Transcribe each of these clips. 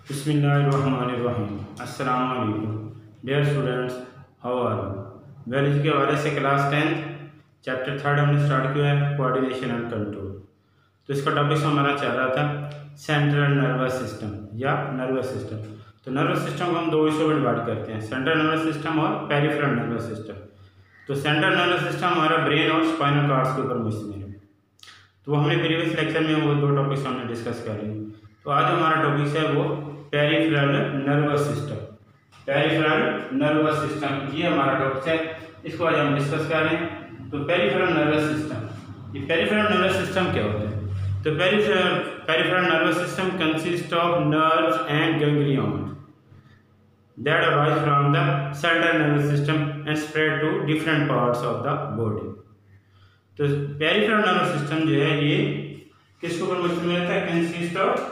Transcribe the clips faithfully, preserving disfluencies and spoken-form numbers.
बिस्मिल्लाहिर्रहमानिर्रहीम। अस्सलाम वालेकुम dear students, how are you. Biology के हवाले से क्लास टेंथ चैप्टर थर्ड हमने स्टार्ट किया है, कोऑर्डिनेशन एंड कंट्रोल। तो इसका टॉपिक हमारा चल रहा था सेंट्रल नर्वस सिस्टम या नर्वस सिस्टम। तो नर्वस सिस्टम को हम दो हिस्सों में डिवाइड करते हैं, सेंट्रल नर्वस सिस्टम और पेरिफेरल नर्वस सिस्टम। तो सेंट्रल नर्वस सिस्टम हमारा ब्रेन और स्पाइनल कॉर्ड्स के ऊपर मुश्तमिल है। तो हमने प्रीवियस लेक्चर में वो दो टॉपिक्स हमने डिस्कस कर लिए। तो आज हमारा टॉपिक है वो peripheral nervous system. Peripheral nervous system ये हमारा टॉपिक है, इसको आज हम डिस्कस कर रहे हैं। तो पेरिफेरल नर्वस सिस्टम, ये पेरिफेरल नर्वस सिस्टम क्या होता है? तो peripheral peripheral nervous system consist of nerves and ganglions that arise from the central nervous system and spread to different parts of the body। तो पेरिफेरल नर्वस सिस्टम जो है ये किसके ऊपर मुश्तमिल रहता है? Consist of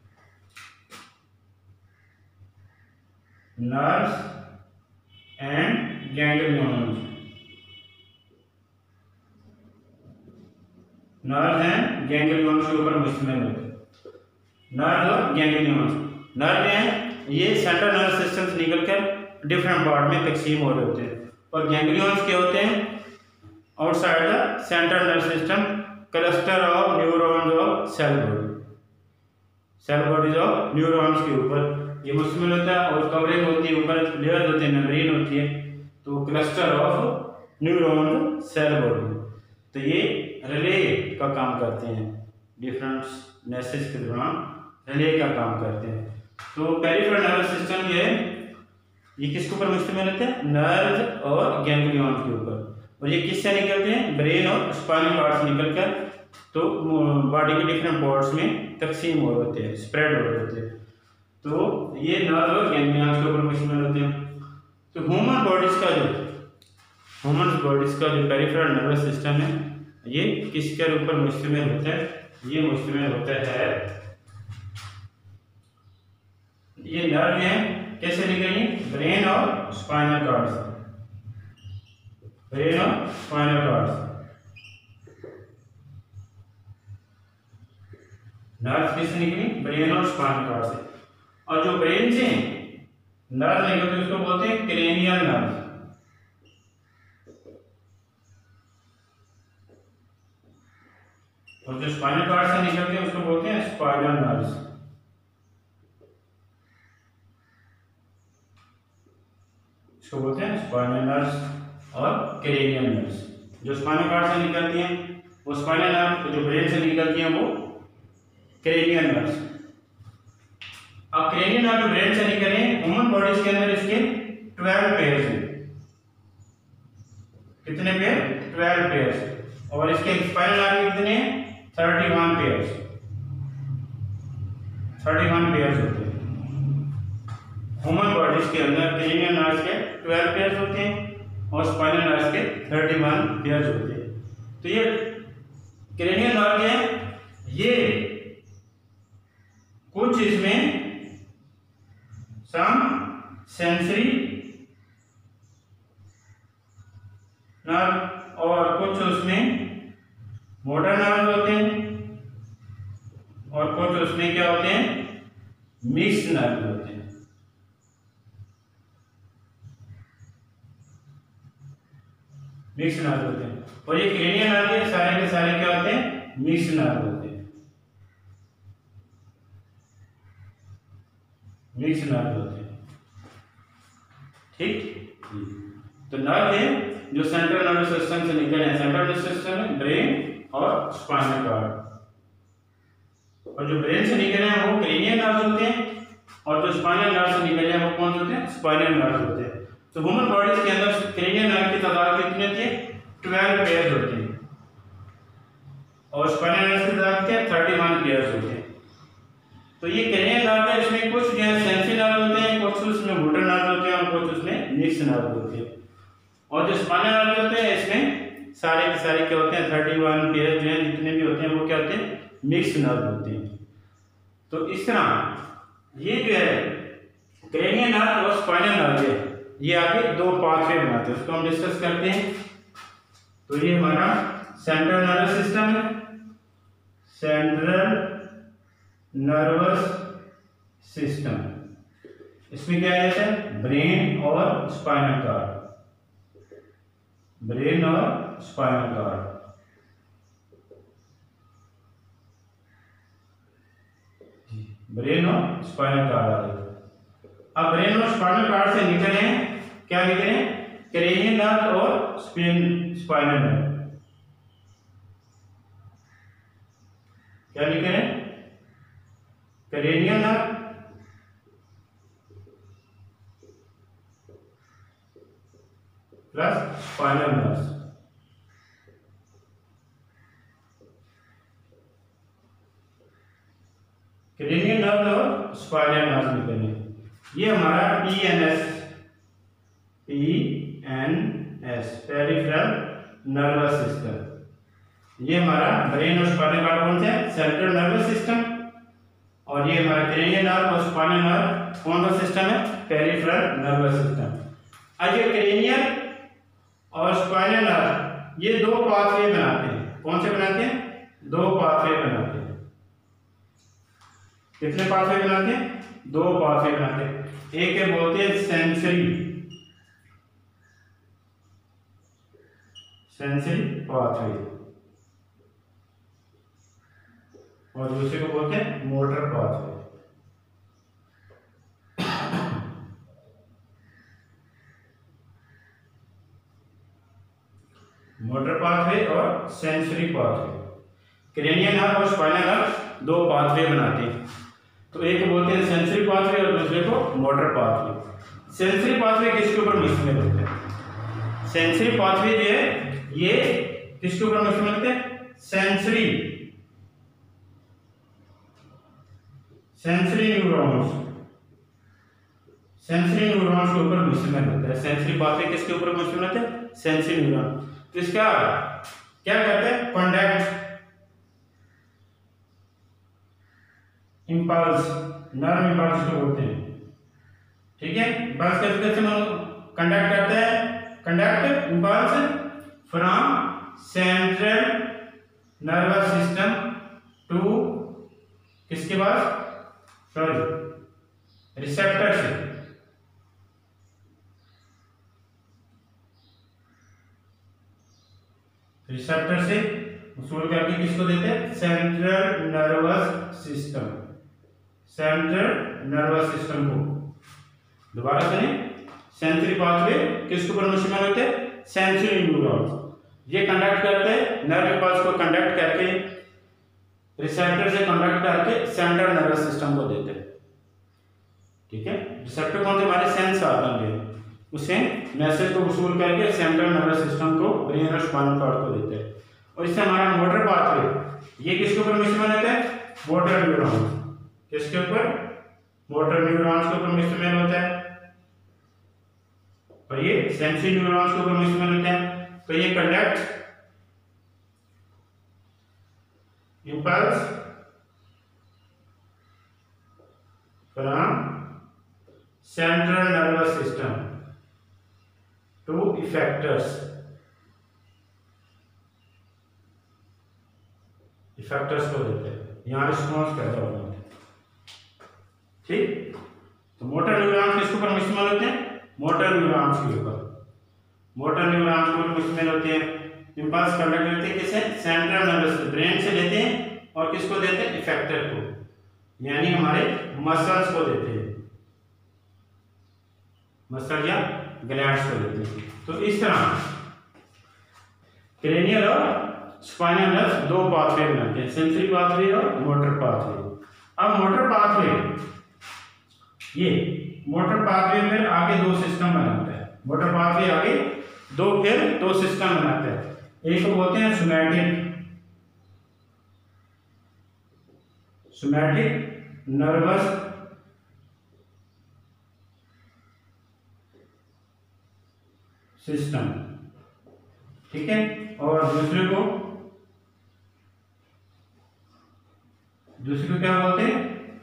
nerves and ganglions, nerves and ganglions के ऊपर मुश्तमिल होते हैं। nerves और ganglions, nerve हैं ये सेंट्रल नर्वस सिस्टम से निकलकर डिफरेंट पार्ट में तकसीम हो रहे होते हैं, और गैंग्लियंस क्या होते हैं? Outside the central nervous system, cluster of neurons of cell body, cell bodies of neurons के ऊपर ये मुश्तमिल होता है, और कवरिंग होती है, ऊपर लेयर होते हैं, मेम्ब्रेन होती है। तो cluster of neuron cell body, तो ये रिले का काम करते हैं, डिफरेंट मैसेज के दौरान रिले का काम करते हैं। तो पेरिफेरल नर्वस सिस्टम ये ये किसके ऊपर मुश्तमिल रहते हैं? नर्व और गैंग्लियन के ऊपर। और ये किससे निकलते हैं? ब्रेन और स्पाइनल कॉर्ड से निकलकर तो बॉडी के डिफरेंट पार्ट्स में तकसीम हो होते हैं, स्प्रेड हो होते हैं। तो ये नर्व और गैंग्लियन के ऊपर मुश्तमिल होते हैं। तो ह्यूमन बॉडीज का जो ह्यूमन बॉडीज का जो पेरिफेरल नर्वस सिस्टम है ये किसके ऊपर मुश्तमिल होता है? ये मुश्तमिल होता है, ये नर्व है कैसे निकलेंगे? ब्रेन और स्पाइनल कॉर्ड से, ब्रेन और स्पाइनल कॉर्ड से। नर्व किससे निकली? ब्रेन और स्पाइनल कॉर्ड से। और जो ब्रेन से नर्व निकलते हैं उसको बोलते हैं क्रेनियल नर्व, और जो स्पाइनल कॉर्ड से निकलते हैं उसको बोलते हैं स्पाइनल नर्व्स। इसको बोलते हैं स्पाइनल नर्व्स और क्रेनियल नर्व्स। जो स्पाइनल कॉर्ड से निकलती हैं वो स्पाइनल नर्व, जो ब्रेन से निकलती हैं वो क्रेनियल नर्व्स। अब क्रेनियल नर्व जो ब्रेन से निकले, ह्यूमन बॉडीज के अंदर इसके ट्वेल्व पेयर्स हैं। कितने पेयर? Twelve pairs. और इसके स्पाइनल नर्व कितने? Thirty one pairs, thirty one pairs होते हैं। ह्यूमन बॉडीज के अंदर क्रेनियल नर्व्स के ट्वेल्व पेयर्स होते हैं और स्पाइनल नर्व्स के थर्टी वन पेयर्स होते हैं। तो ये क्रेनियल नर्व है, ये कुछ इसमें सम सेंसरी नर्व और कुछ उसमें मोटर नर्व होते हैं, और कुछ उसमें क्या होते हैं? मिक्स नर्व होते हैं। मिक्स नर्व होते हैं। और ये क्रेनियल नर्व के सारे के सारे क्या होते हैं? मिक्स नर्व होते हैं, मिक्स नर्व होते हैं। ठीक। तो नर्व है जो सेंट्रल नर्वस सिस्टम से निकले हैं। सेंट्रल नर्वस सिस्टम में ब्रेन और स्पाइनल कॉर्ड, और जो ब्रेन से निकले हैं वो क्रेनियल नर्व होते हैं, और जो स्पाइनल नर्व से निकले हैं वो कौन से होते हैं? स्पाइनल नर्व होते हैं। तो ह्यूमन बॉडीज के अंदर क्रेनियल नर्व की तादाद कितनी होती है? ट्वेल्व पेयर्स होती है, और स्पाइनल नर्व की तादाद क्या है? थर्टी वन पेयर्स होते हैं। तो ये क्रेनियल नर्व है, इसमें कुछ जो है सेंसरी नर्व होते हैं, कुछ उसमें मोटर नर्व होते हैं, और कुछ उसमें मिक्स नर्व होते हैं। और जो स्पाइनल नर्व होते हैं इसमें सारे के सारे क्या होते हैं? थर्टी वन पेयर जो है जितने भी होते हैं वो क्या होते हैं? मिक्स नर्व होते हैं। तो इस तरह ये जो है क्रेनियल नर्व और स्पाइनल नर्व है, ये आगे दो पाथवे बनाते हैं, उसको हम डिस्कस करते हैं। तो ये हमारा सेंट्रल नर्वस सिस्टम है, सेंट्रल नर्वस सिस्टम। इसमें क्या रहता है, ब्रेन और स्पाइनल कॉर्ड, ब्रेन और स्पाइनल कॉर्ड। ब्रेन और स्पाइनल कॉर्ड आ जाता है। अब ब्रेन और स्पाइनल कॉर्ड से निकले क्या निकले, क्रेनियल नर्व और स्पिन स्पाइनल नर्व। क्या निकले, cranial nerve plus spinal nerve. Cranial nerve और स्पाइनल नर्व निकले। ये हमारा P N S, P N S peripheral nervous system. ये हमारा ब्रेन और स्पाइनल कॉर्ड कौन सा है, सेंट्रल नर्वस सिस्टम। और ये हमारा क्रेनियल नर्व और स्पाइनल नर्व कौन सा सिस्टम है, पेरिफेरल नर्वस सिस्टम। अब ये क्रेनियल और स्पाइनल नर्व ये दो पाथवे बनाते हैं। कौन से बनाते हैं, दो पाथवे बनाते हैं। कितने पाथवे बनाते हैं, दो पाथवे बनाते हैं। एक है बोलते हैं सेंसरी, सेंसरी पाथवे, और दूसरे को बोलते हैं मोटर पाथवे। मोटर पाथवे और सेंसरी पाथवे। क्रेनियल नर्व और स्पाइनल नर्व दो पाथवे बनाते हैं। तो एक बोलते हैं सेंसरी पाथवे और दूसरे को मोटर पाथवे। सेंसरी पाथवे किसके ऊपर मुश्तमिल होते हैं, सेंसरी पाथवे जो है ये किसके ऊपर मुश्तमिल होते हैं, sensory sensory neurons, sensory neurons के ऊपर मुश्तमिल होता है। सेंसरी पाथवे किसके ऊपर मुश्तमिल होते हैं, सेंसरी न्यूरॉन। तो इसका क्या करते हैं, कॉन्डक्ट इंपल्स, नर्व इंपल्स को बोलते हैं। ठीक है, इंपल्स कैसे कैसे कंडक्ट करते हैं, conduct impulse from central nervous system to किसके पास, सॉरी रिसेप्टर से, रिसेप्टर से वसूल करके किसको देते हैं, central nervous system, central nervous system को। दोबारा सुनिए, सेंसरी पाथवे किसके ऊपर मुश्तमिल होते हैं, सेंसरी न्यूरॉन्स। ये कंडक्ट करते हैं, नर्व इंपल्स को कंडक्ट करके रिसेप्टर से कंडक्ट करके सेंट्रल नर्वस सिस्टम को देते हैं। ठीक है, रिसेप्टर कौन से, हमारे सेंस ऑर्गन है, उसे मैसेज को वसूल करके सेंट्रल नर्वस सिस्टम को, ब्रेन और स्पाइनल कॉर्ड को देते हैं। और इससे हमारा मोटर पाथवे ये किसके ऊपर मुश्तमिल होता है, मोटर न्यूरॉन्स। किसके ऊपर, मोटर न्यूरॉन्स के ऊपर मुश्तमिल होता है, और ये सेंसरी न्यूरॉन्स के ऊपर मुश्तमिल होता है। तो ये conduct impulse from central nervous system to effectors, effectors को देते हैं, यहाँ रिस्पॉन्स पैदा होता है। ठीक, तो मोटर न्यूरॉन्स किसके ऊपर मुश्तमिल होते हैं, मोटर न्यूरॉन्स के ऊपर, मोटर न्यूरॉन्स के ऊपर मुश्तमिल होते हैं। इंपल्स कंडक्ट करते हैं किसे, सेंट्रल नर्वस, ब्रेन से लेते हैं और किसको देते हैं, इफेक्टर को, यानी हमारे मसल्स को देते हैं, मसल या ग्लैंड्स को देते हैं। तो इस तरह क्रेनियल और स्पाइनल नर्व दो पाथवे बनाते हैं, सेंसरी पाथवे और मोटर पाथवे। अब मोटर पाथवे, ये मोटर पाथवे में आगे दो सिस्टम बनाता है, मोटर पाथवे आगे दो फिर दो सिस्टम बनाता है। एक को बोलते हैं सोमैटिक, सोमैटिक नर्वस सिस्टम। ठीक है, और दूसरे को दूसरे को क्या बोलते हैं,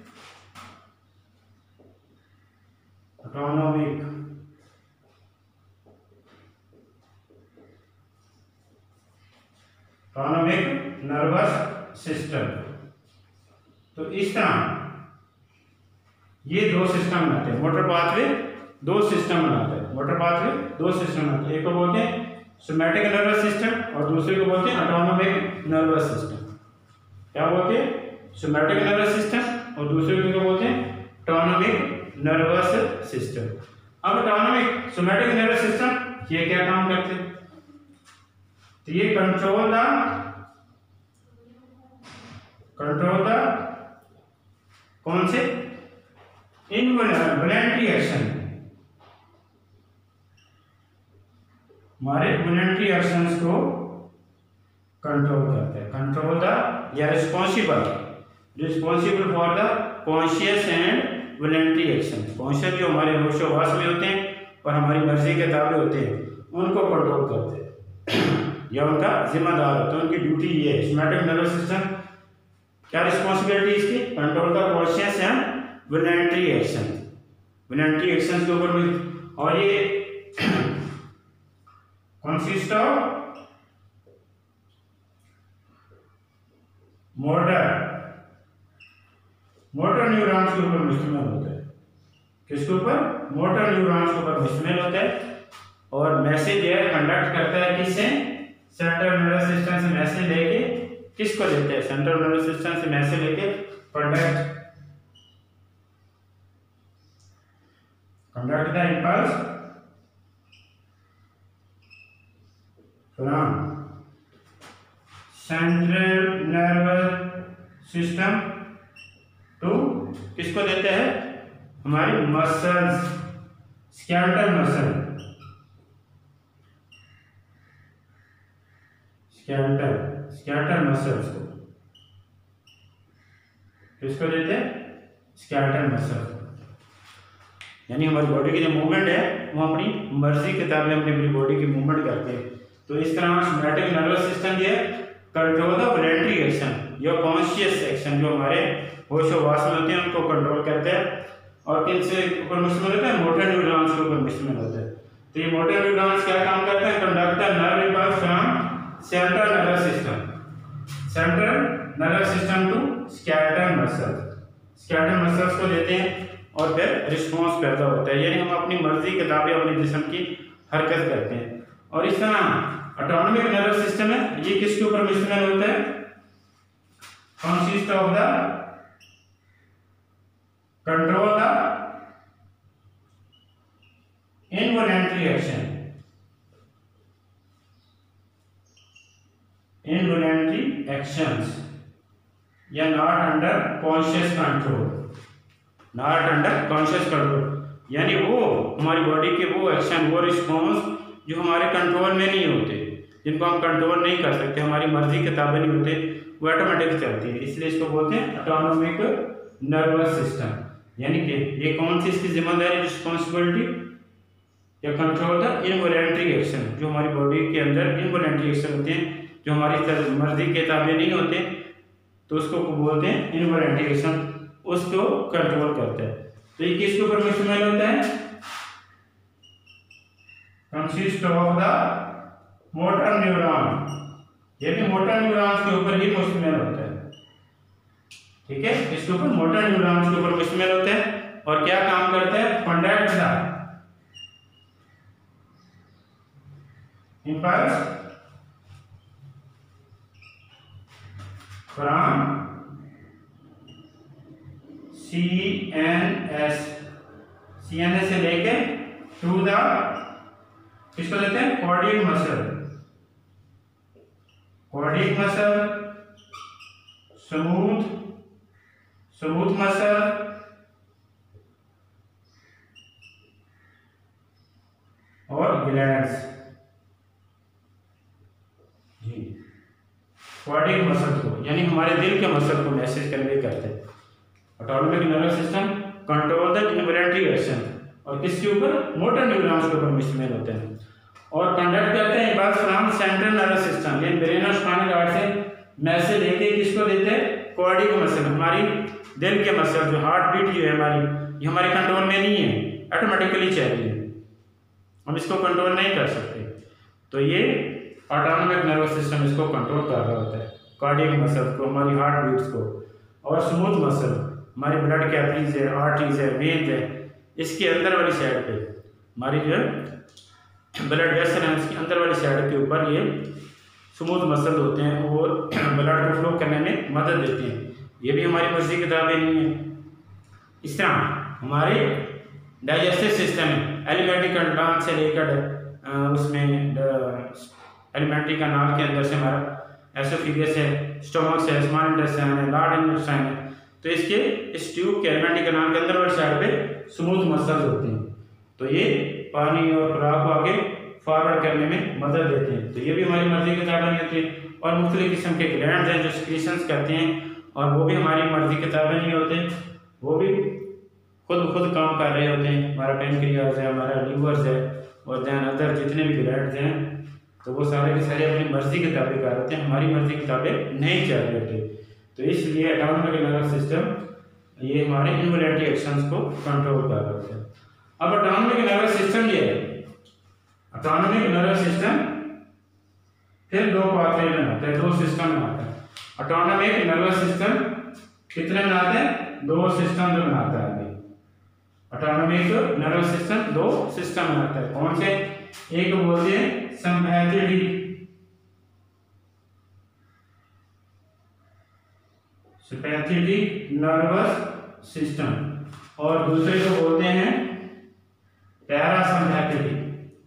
ऑटोनोमिक, ऑटोनोमिक नर्वस सिस्टम। तो इस तरह ये दो सिस्टम बनाते हैं, मोटर पाथवे दो सिस्टम बनाते हैं, मोटर पाथवे दो सिस्टम बनाते हैं। एक को बोलते हैं सोमैटिक नर्वस सिस्टम और दूसरे को बोलते हैं ऑटोनोमिक नर्वस सिस्टम। क्या बोलते हैं? सोमैटिक नर्वस सिस्टम और दूसरे को क्या बोलते हैं? Autonomic nervous system. अब ऑटोनोमिक सोमैटिक नर्वस सिस्टम ये क्या काम करते हैं? तो ये कंट्रोल द कंट्रोल द कौन से इनवॉलंटरी एक्शन, हमारे वॉलंटरी एक्शंस को कंट्रोल करते हैं। कंट्रोल द या responsible responsible for the conscious and voluntary action. Conscious जो हमारे होशोहवास में होते हैं और हमारी मर्जी के ताबे होते हैं उनको कंट्रोल करते हैं या उनका जिम्मेदार होता है, उनकी ड्यूटी ये है। सोमैटिक नर्वस सिस्टम क्या रिस्पॉन्सिबिलिटी इसकी? Control the conscious and voluntary action, voluntary action के ऊपर भी। और ये consist of motor motor neurons के ऊपर मुश्तमिल होता है। किसके ऊपर? मोटर न्यूरॉन्स के ऊपर मुश्तमिल होता है। और मैसेज है कंडक्ट करता है किससे? सेंट्रल नर्वस सिस्टम से मैसेज लेके किसको देते हैं? सेंट्रल नर्वस सिस्टम से मैसेज लेके conduct conduct the impulse from central nervous system to किसको देते हैं? हमारी muscles, skeletal muscle, skeletal skeletal muscles को किसको देते हैं? Skeletal muscle. यानी हमारी बॉडी की जो मूवमेंट है वो अपनी मर्जी के ताबे अपनी अपनी बॉडी की मूवमेंट करते हैं। तो इस तरह सोमैटिक नर्वस सिस्टम ये कंट्रोल द वॉलंटरी एक्शन या कॉन्शियस एक्शन जो हमारे होशोहवास में होते हैं उनको कंट्रोल करते हैं। और किन से ऊपर मुश्तमिल होता है? मोटर न्यूरॉन्स के ऊपर मुश्तमिल होता है। तो ये मोटर न्यूरॉन्स क्या काम करते हैं? Conduct the nerve impulse from central nervous system central nervous system to skeletal muscles, skeletal muscles को देते हैं और फिर रिस्पॉन्स पैदा होता है। यानी हम अपनी मर्जी के ताबे अपने जिस्म की हरकत करते हैं। और इस तरह ऑटोनोमिक नर्वस सिस्टम है ये किसके ऊपर मुश्तमिल होता है? Consist of the control the involuntary action involuntary actions या not under conscious control, not under conscious control. यानी वो हमारी बॉडी के वो एक्शन वो रिस्पॉन्स जो हमारे कंट्रोल में नहीं होते, जिनको हम कंट्रोल नहीं कर सकते, हमारी मर्जी के ताबे नहीं होते, वो ऑटोमेटिक चलती है। इसलिए इसको बोलते हैं ऑटोनोमिक नर्वस सिस्टम। यानी कि ये कौन सी इसकी जिम्मेदारी, रिस्पॉन्सिबिलिटी या कंट्रोल द इनवॉलंटरी एक्शन जो हमारी बॉडी के अंदर इनवॉलंटरी एक्शन होते हैं जो हमारी मर्जी के ताबे नहीं होते, तो उसको बोलते हैं इनवॉलंटरी एक्शन, उसको कंट्रोल करता है। तो ये किसके ऊपर मुश्तमिल होता है? Consist of the motor neuron, यानी मोटर न्यूरॉन्स के ऊपर ही मुश्तमिल होता है। ठीक है, इसके ऊपर मोटर न्यूरॉन्स के ऊपर मुश्तमिल होता है। और क्या काम करता है? Conduct the impulse from C N S C N S से लेके टू द किसको देते हैं? Cardiac muscle, cardiac muscle, smooth smooth muscle और ग्लैंड्स। कार्डियक मसल को यानी हमारे दिल के मसल को मैसेज कन्वे करते हैं। Autonomic nervous system control the involuntary action और किसके ऊपर? मोटर न्यूरॉन्स के ऊपर मुश्तमिल होते हैं। और कंडक्ट करते हैं impulse from central nervous system, ये ब्रेन और स्पाइनल कॉर्ड से मैसेज लेके किसको देते हैं? कार्डियक मसल, हमारी दिल के मसल जो हार्ट बीट जो है हमारी, ये हमारे कंट्रोल में नहीं है, ऑटोमेटिकली चल रही है, हम इसको कंट्रोल नहीं कर सकते। तो ये ऑटोनोमिक नर्वस सिस्टम इसको कंट्रोल कर रहा होता है, कार्डियक मसल को, हमारी हार्ट बीट्स को। और स्मूथ मसल हमारी ब्लड कैपिलरीज है, आर्टरीज है, वेन्स है, इसके अंदर वाली साइड पे हमारी जो है ब्लड वेसल है उसकी अंदर वाली साइड के ऊपर ये स्मूथ मसल होते हैं और ब्लड को फ्लो करने में मदद देते हैं। ये भी हमारी मर्जी किताबें नहीं है। इस तरह हमारे डाइजेस्टिव सिस्टम में एलिमेंट्री कंट्रोल से लेकर उसमें एलिमेंट्री कनाल के अंदर से हमारा एसोफेगस है, स्टोमक है, स्मॉल इंटेस्टाइन है, लार्ज इंटेस्टाइन है, तो इसके इस ट्यूब के एलिमेंट्री कनाल के अंदर वाली साइड पे स्मूथ मसल्स होते हैं, तो ये पानी और खुराक को आगे फॉरवर्ड करने में मदद देते हैं। तो ये भी हमारी मर्जी की किताबें नहीं होती। और मुख्तलिफ किस्म के ग्लैंड्स हैं जो सिक्रीशंस करते हैं और वो भी हमारी मर्जी किताबें नहीं होते, वो भी खुद खुद काम कर रहे होते हैं। हमारा पेनक्रियाज है, हमारा लीवर्स है और दैन अदर जितने भी ग्लैंड्स हैं, तो वो सारे के सारे अपनी मर्जी किताबें कर रहे हैं, हमारी मर्जी किताबें नहीं चल रही होती। तो इसलिए ऑटोनोमिक नर्वस सिस्टम ये हमारे इनवॉलंटरी एक्शंस को कंट्रोल कर रहे होते हैं। अब ऑटोनोमिक नर्वस सिस्टम ये है, ऑटोनोमिक नर्वस सिस्टम फिर दो पाथवे बनाता है, दो सिस्टम बनाता है। ऑटोनोमिक नर्वस सिस्टम कितने बनाते हैं? दो सिस्टम बनाता है। ऑटोनोमिक नर्वस सिस्टम दो सिस्टम बनाता है। कौन से? एक बोलते हैं सिंपैथेटिक सिंपैथेटिक नर्वस सिस्टम और दूसरे को बोलते हैं पैरासिम्पैथेटिक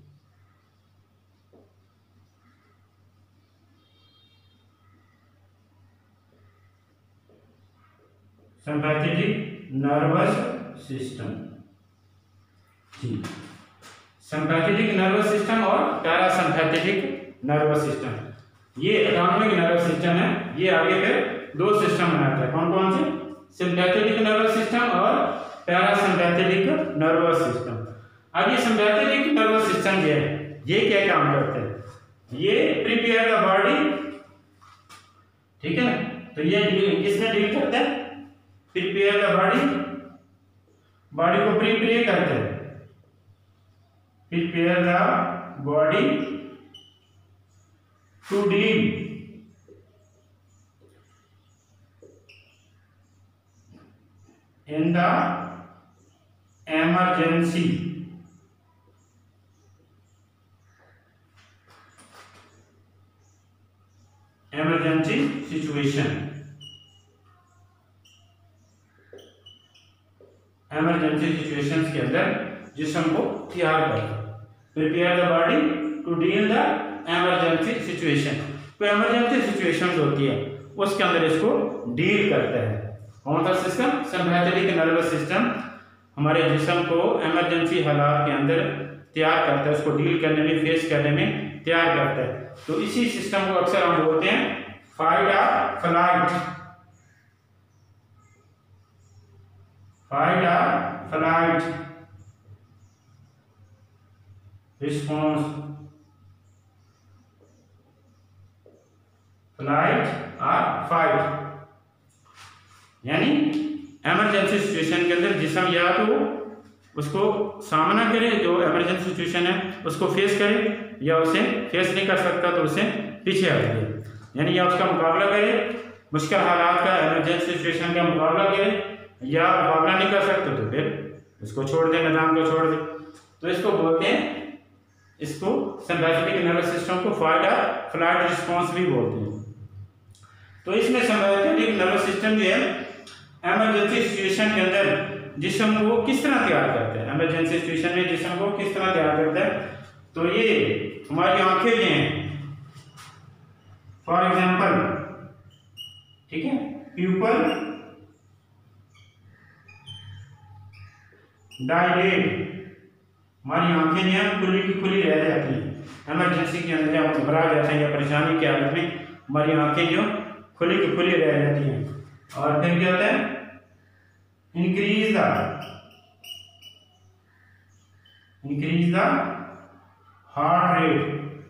सिंपैथेटिक नर्वस सिस्टम। जी, सिंपैथेटिक नर्वस सिस्टम और पैरासिम्पैथेटिक नर्वस सिस्टम, ये ऑटोनोमिक नर्वस सिस्टम है। ये आगे फिर दो सिस्टम बनाता है। कौन कौन से? सिंपैथेटिक नर्वस सिस्टम और पैरासिम्पैथेटिक नर्वस सिस्टम। अब ये सिंपैथेटिक नर्वस सिस्टम जो है ये क्या काम करते हैं? ये प्रिपेयर द बॉडी, ठीक है, तो ये किसमें डील करता है? प्रिपेयर द बॉडी, बॉडी को प्रिपेयर करते हैं। Prepare the body to deal in the emergency emergency situation emergency situations के अंदर जिस्म को तैयार करना। Prepare the body to deal the emergency situation। तो emergency situations होती है उसके अंदर इसको डील करता है। कौन सा सिस्टम? सिंपैथेटिक नर्वस सिस्टम हमारे जिस्म को इमरजेंसी हालात के अंदर तैयार करता है, उसको डील करने में, फेस करने में तैयार करता है। तो इसी सिस्टम को अक्सर हम बोलते हैं फाइट और फ्लाइट, फाइट और फ्लाइट रिस्पॉन्स, फ्लाइट और फाइट, यानी इमरजेंसी सिचुएशन के अंदर जिस्म या तो उसको सामना करे, जो इमरजेंसी सिचुएशन है उसको फेस करे, या उसे फेस नहीं कर सकता तो उसे पीछे हट जाए, यानी या उसका मुकाबला करे, मुश्किल हालात का इमरजेंसी सिचुएशन का मुकाबला करे, या मुकाबला नहीं कर सकते तो फिर उसको छोड़ दे, निजाम को छोड़ दे। तो इसको बोलते हैं, इसको सिंपैथेटिक नर्वस सिस्टम को फाइट और फ्लाइट रिस्पॉन्स भी बोलते हैं। तो इसमें सिंपैथेटिक नर्वस सिस्टम जो है इमरजेंसी सिचुएशन के अंदर जिस्म को किस तरह तैयार करता है, इमरजेंसी सिचुएशन में जिस्म को किस तरह तैयार करता है। तो ये हमारी आंखें जो हैं, फॉर एग्जांपल, ठीक है, प्यूपल डायलेट, हमारी आंखें जो हैं खुली की खुली रह जाती हैं इमरजेंसी के अंदर, हम घबरा जाते हैं या परेशानी की हालत में हमारी आंखें जो खुली की खुली रह जाती हैं। और फिर क्या होता है? Increase the increase the heart rate,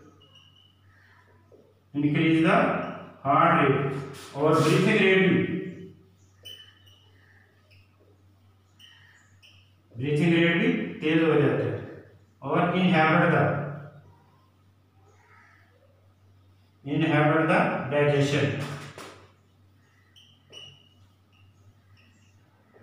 increase the heart rate और ब्रीथिंग रेट भी, ब्रीथिंग रेट भी तेज हो जाता है। और inhibit the inhibit the digestion,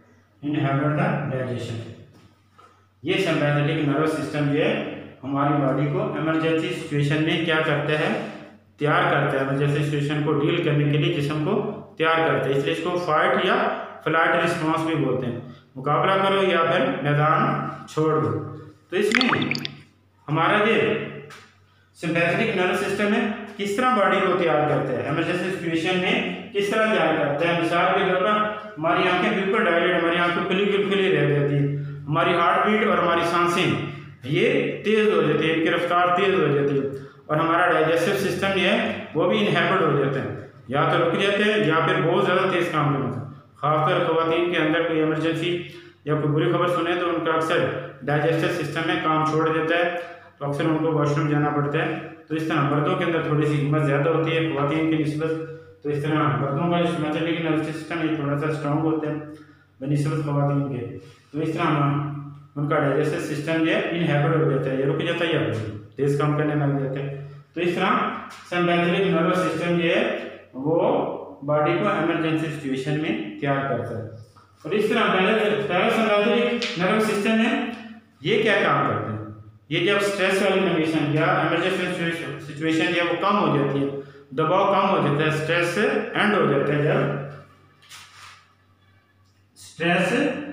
inhibit the digestion. ये सिंपैथेटिक नर्वस सिस्टम जो है हमारी बॉडी को इमरजेंसी सिचुएशन में क्या करता है, तैयार करता है, इमरजेंसी सिचुएशन को डील करने के लिए जिस्म को तैयार करता है। इसलिए इसको फाइट या फ्लाइट रिस्पॉन्स भी बोलते हैं, मुकाबला करो या फिर मैदान छोड़ दो। तो इसमें हमारा ये सिंपैथेटिक नर्वस सिस्टम है किस तरह बॉडी को तैयार करता है, इमरजेंसी सिचुएशन में किस तरह तैयार करता है। मिसाल के तौर पर हमारी आंखें बिल्कुल डायलेट, हमारी आंखें खुली खुली रह जाती है, हमारी हार्ट बीट और हमारी सांसें ये तेज़ हो जाती है, इनकी रफ्तार तेज़ हो जाती है, और हमारा डाइजेस्टिव सिस्टम जो है वो भी इनहिबिट हो जाता है, या तो रुक जाते हैं या फिर बहुत ज़्यादा तेज़ काम करते हैं। खासकर ख़वातीन के अंदर कोई इमरजेंसी या कोई बुरी खबर सुने तो उनका अक्सर डाइजेस्टिव सिस्टम में काम छोड़ देता है, तो अक्सर उनको वॉशरूम जाना पड़ता है। तो इस तरह मर्दों के अंदर थोड़ी सी हिम्मत ज़्यादा होती है ख़वातीन की निस्बत, तो इस तरह मर्दों का जो सिंपैथेटिक नर्वस सिस्टम ये थोड़ा सा स्ट्रॉन्ग होता है बनिस्बत ख़वातीन के। तो इस तरह उनका डाइजेस्टिव सिस्टम जो है इनहिबिट हो जाता है, या रुक जाता है या तेज़ काम करने लग जाता है। तो इस तरह सिंपैथेटिक नर्वस सिस्टम जो है वो बॉडी को इमरजेंसी सिचुएशन में तैयार करता है। और इस तरह पैरासिम्पैथेटिक नर्वस सिस्टम है ये क्या काम करते हैं, ये जब स्ट्रेस वाली कंडीशन या इमरजेंसी सिचुएशन या वो कम हो जाती है, दबाव कम हो जाता है, स्ट्रेस एंड हो जाता है, जब स्ट्रेस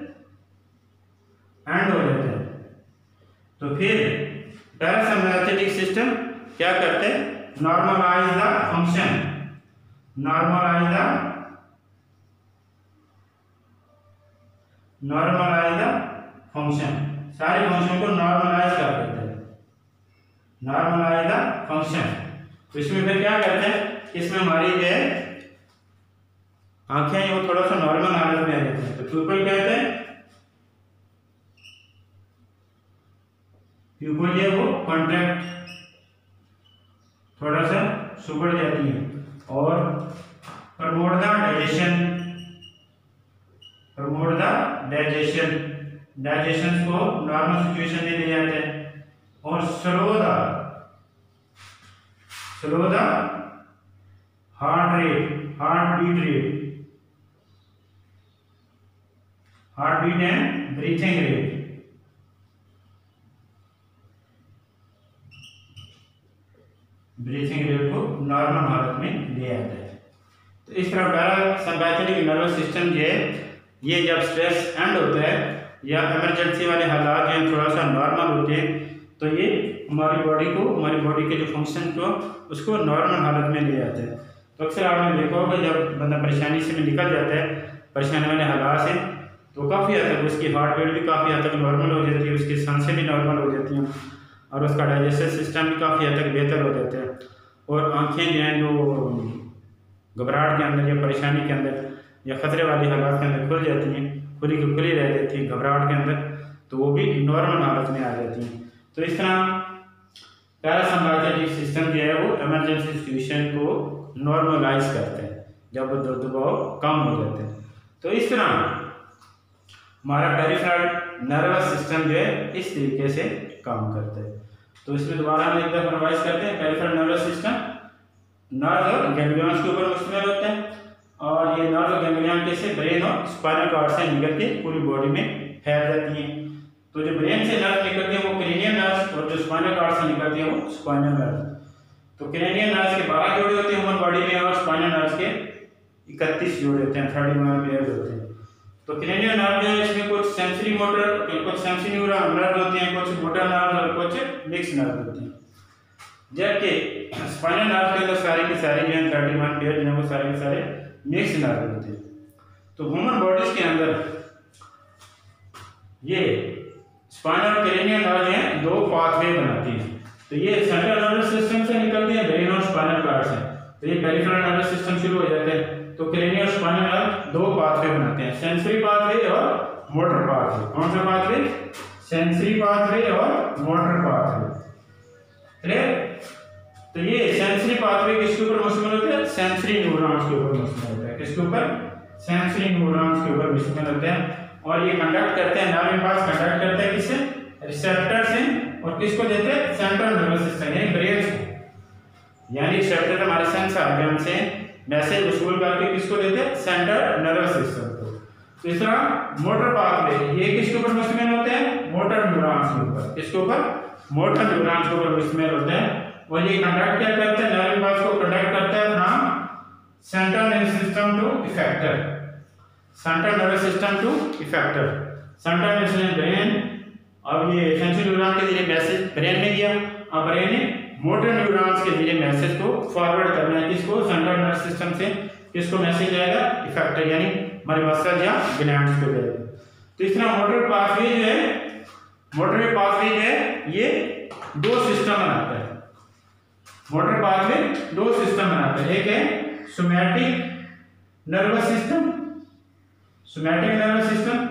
एंड हो जाता है तो फिर पैरासिम्पैथेटिक सिस्टम क्या करते हैं, normalise the function, normalise the normalise the function, सारे फंक्शन को नॉर्मलाइज कर देते हैं, नॉर्मलाइज द फंक्शन। तो इसमें फिर क्या करते हैं, इसमें हमारी जो है आंखें वो थोड़ा सा नॉर्मल हालत में आ जाती हैं। तो प्यूपल कहते हैं, प्यूपल जो वो कॉन्ट्रैक्ट थोड़ा सा सुगड़ जाती है, और promote the digestion, promote the digestion, digestion को नॉर्मल सिचुएशन में ले जाते हैं, और slow the slow the heart rate, heart beat rate, heart beat and breathing rate, breathing rate को नॉर्मल हालत में ले आता है। तो इस तरह पैरासिम्पैथेटिक नर्वस सिस्टम जो है ये जब स्ट्रेस एंड होता है या इमरजेंसी वाले हालात जो थोड़ा सा नॉर्मल होते हैं, तो ये हमारी बॉडी को, हमारी बॉडी के जो फंक्शन को उसको नॉर्मल हालत में ले जाते हैं। तो अक्सर आपने देखा होगा जब बंदा परेशानी से में निकल जाता है, परेशानी वाले हालात से, तो काफ़ी हद तक उसकी हार्ट बीट भी काफ़ी हद तक नॉर्मल हो जाती है, उसकी सांसें भी नॉर्मल हो जाती हैं, और उसका डाइजेस्टिव सिस्टम भी काफ़ी हद तक बेहतर हो जाता है, और आँखें जो हैं जो घबराहट के अंदर या परेशानी के अंदर या ख़तरे वाली हालात के अंदर खुल जाती हैं, खुली की खुली रह जाती है घबराहट के अंदर, तो वो भी नॉर्मल हालत में आ जाती हैं। तो इस तरह पैरासिम्पैथेटिक सिस्टम जो है वो इमरजेंसी सिचुएशन को नॉर्मलाइज करता है जब दबाव कम हो जाते हैं। तो इस तरह हमारा पेरिफेरल नर्वस सिस्टम जो है इस तरीके से काम करता है। तो इसमें दोबारा हम एक दफा रिवाइज करते हैं। पेरिफेरल नर्वस सिस्टम नर्व और गैंग्लियंस के ऊपर मुश्तमिल होता है, और ये नर्व और गैंग्लियन कैसे ब्रेन और स्पाइनल कॉर्ड से निकल के पूरी बॉडी में फैल जाती हैं। तो जो ब्रेन से नर्व निकलते हैं वो क्रेनियल नर्व, और जो स्पाइनल कॉर्ड से निकलते हैं वो स्पाइनल नर्व। तो क्रेनियल नर्व के बारह जोड़े होते हैं ह्यूमन बॉडी में, और स्पाइनल नर्व के इकतीस जोड़े होते हैं, थर्टी वन पेयर होते हैं। तो क्रेनियल नर्व जो है इसमें कुछ सेंसरी मोटर, कुछ सेंसरी न्यूरॉन नर्व होते हैं, कुछ मोटर नर्व और कुछ मिक्स नर्व होते हैं। जबकि स्पाइनल नर्व के अंदर सारे के सारे जो है थर्टी वन पेयर जो है वो सारे के सारे मिक्स नर्व होते हैं। तो ह्यूमन बॉडीज के अंदर ये स्पाइनल और क्रेनियल नर्व है दो पाथवे बनाती हैं। तो ये सेंट्रल नर्वस सिस्टम से निकलती है, ब्रेन और स्पाइनल कॉर्ड से। तो ये पेरिफेरल नर्वस सिस्टम शुरू हो जाते हैं। तो क्रेनियल और स्पाइनल नर्व दो पाथवे बनाते हैं, सेंसरी पाथवे और मोटर पाथवे। कौन सा पाथवे? सेंसरी पाथवे और मोटर पाथवे। क्लियर? तो ये सेंसरी पाथवे किसके ऊपर मुश्तमिल होता है? सेंसरी न्यूरॉन्स के ऊपर मुश्तमिल होता है। किसके ऊपर? सेंसरी न्यूरॉन्स के ऊपर मुश्तमिल होते हैं, और ये कंडक्ट करते हैं, नर्व इम्पल्स कंडक्ट करते हैं किससे? रिसेप्टर से, और किसको देते हैं? सेंट्रल नर्वस सिस्टम यानी ब्रेन को। यानी रिसेप्टर हमारे सेंस ऑर्गन से मैसेज वसूल करके किसको देते हैं? सेंट्रल नर्वस सिस्टम को। तीसरा मोटर पाथवे, ये किसके ऊपर मुश्तमिल होते हैं? मोटर न्यूरॉन्स के ऊपर। किसके ऊपर? मोटर न्यूरॉन्स के ऊपर मुश्तमिल होते हैं। और ये कंडक्ट क्या करते हैं? नर्व इम्पल्स को कंडक्ट करते हैं from central nervous system to effector, central nervous system to effector. Central nervous brain, अब ये सेंट्रल न्यूरॉन के जरिए मैसेज ब्रेन में गया, अब ब्रेन ने मोटर न्यूरॉन्स के जरिए मैसेज को फॉरवर्ड करना है। किसको? सेंट्रल नर्वस सिस्टम से किसको मैसेज जाएगा? इफेक्टर यानी हमारे मसल या ग्लैंड्स को जाएगा। तीसरा मोटर पाथवे जो है, मोटर पाथवे जो है ये दो सिस्टम बनाता है। मोटर पाथवे दो सिस्टम बनाता है, एक है somatic nervous system, somatic nervous system.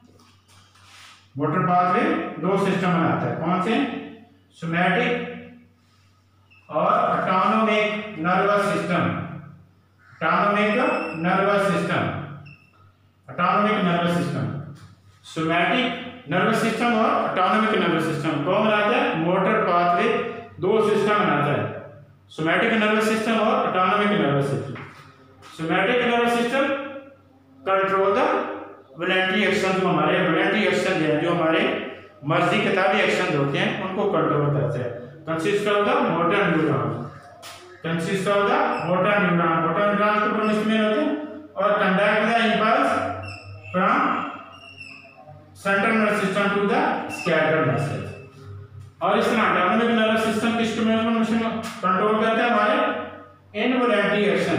Motor pathway दो सिस्टम बनाता है, कौन से? सोमैटिक और autonomic nervous system, autonomic nervous system, autonomic nervous system. Somatic nervous system और ऑटोनोमिक नर्वस सिस्टम कौन बनाता है? मोटर पाथवे दो सिस्टम बनाता है, सोमैटिक नर्वस सिस्टम और autonomic nervous system. Somatic nervous system control the voluntary action, जो हमारे वॉलंटरी एक्शन है, जो हमारे मर्जी किताबी एक्शन होते हैं उनको कंट्रोल करता है। Consist of the motor neuron, consist of the motor neuron, motor neuron के ऊपर मुश्तमिल होते हैं और conduct the impulse from central nervous system to the scattered muscles. और इस तरह ऑटोनोमिक नर्वस सिस्टम किसको कंट्रोल करता है? हमारे इनवॉलंटरी एक्शन,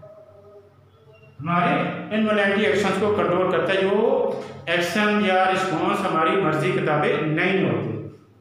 हमारे इनवॉलंटरी एक्शंस को कंट्रोल करता है, जो एक्शन या रिस्पॉन्स हमारी मर्जी के ताबे नहीं होते।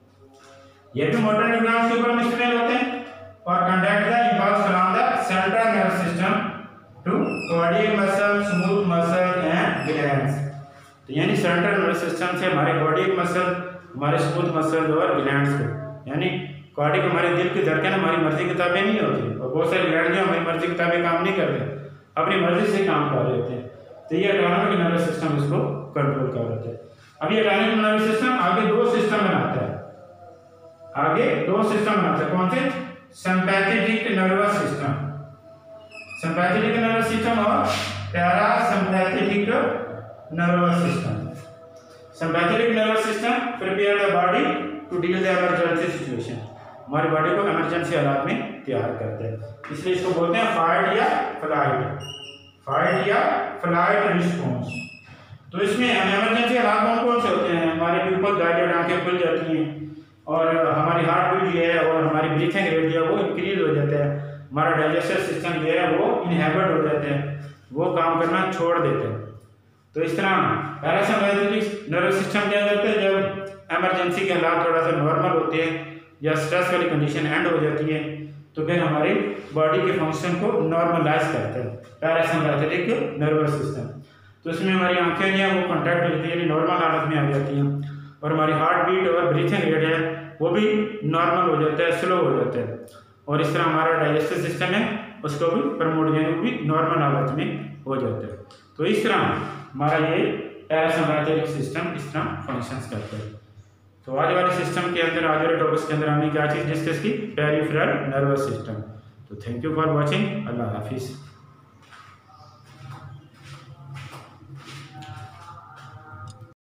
ये भी मोटर न्यूरॉन्स के ऊपर मुश्तमिल होते हैं और conduct the impulse from the central nervous system to cardiac muscle, smooth muscle and glands. तो यानी सेंट्रल नर्वस सिस्टम से हमारे कार्डियक मसल, हमारे स्मूथ मसल और ग्लैंड्स को, यानी कार्डियक हमारे दिल की धड़कन हमारी मर्जी के ताबे नहीं होती और बहुत सारे ग्लैंड जो हमारी मर्जी के ताबे काम नहीं करते, अपनी मर्जी से काम कर रहे होते हैं। तो ये ऑटोनोमिक नर्वस सिस्टम इसको कंट्रोल कर रहे थे। अब ये ऑटोनोमिक नर्वस सिस्टम आगे दो सिस्टम बनाता है, आगे दो सिस्टम बनाता है, कौन से? Sympathetic nervous system, sympathetic nervous system और parasympathetic nervous system. Sympathetic nervous system prepare the body to deal the emergency situation, हमारी बॉडी को इमरजेंसी हालात में तैयार करते हैं, इसलिए इसको बोलते हैं फाइट या फ्लाइट, फाइट या फ्लाइट रिस्पॉन्स। तो इसमें इमरजेंसी हालात कौन कौन से होते हैं? हमारे बिल्कुल डायलेट आंखें खुल जाती हैं और हमारी हार्ट बीट जो है और हमारी ब्रीथिंग रेट जो है वो इंक्रीज हो जाता है, हमारा डाइजेस्टिव सिस्टम जो है वो इनहेबिट हो जाते हैं, वो काम करना छोड़ देते हैं। तो इस तरह पैरासिम्पैथेटिक नर्वस सिस्टम क्या करता है? जब इमरजेंसी के हालात थोड़ा सा नॉर्मल होते हैं या स्ट्रेस वाली कंडीशन एंड हो जाती है तो फिर हमारी बॉडी के फंक्शन को नॉर्मलाइज करता है पैरासिम्पैथेटिक नर्वस सिस्टम। तो इसमें हमारी आंखें जो है वो कॉन्ट्रैक्ट हो जाती है, यानी नॉर्मल हालत में आ जाती हैं और हमारी हार्ट बीट और ब्रीथिंग रेट है वो भी नॉर्मल हो जाता है, स्लो हो जाता है और इस तरह हमारा डाइजेस्टिव सिस्टम है उसको भी प्रमोट यानी वो भी नॉर्मल हालत में हो जाता है। तो इस तरह हमारा ये पैरासिम्पैथेटिक सिस्टम इस तरह फंक्शंस करता है। तो आज वाले सिस्टम के अंदर, आज वाले टॉपिक्स के अंदर हमने क्या चीज़ डिस्कस की? Peripheral nervous system. तो थैंक यू फॉर वॉचिंग, अल्लाह हाफिज़।